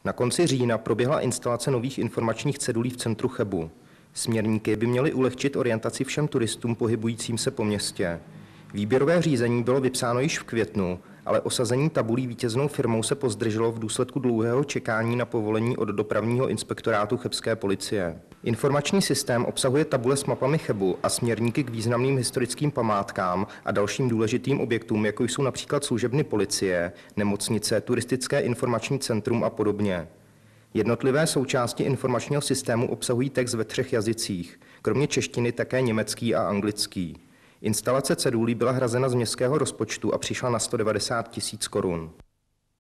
Na konci října proběhla instalace nových informačních cedulí v centru Chebu. Směrníky by měly ulehčit orientaci všem turistům pohybujícím se po městě. Výběrové řízení bylo vypsáno již v květnu, ale osazení tabulí vítěznou firmou se pozdrželo v důsledku dlouhého čekání na povolení od dopravního inspektorátu chebské policie. Informační systém obsahuje tabule s mapami Chebu a směrníky k významným historickým památkám a dalším důležitým objektům, jako jsou například služebny policie, nemocnice, turistické informační centrum a podobně. Jednotlivé součásti informačního systému obsahují text ve 3 jazycích, kromě češtiny také německý a anglický. Instalace cedulí byla hrazena z městského rozpočtu a přišla na 190 000 korun.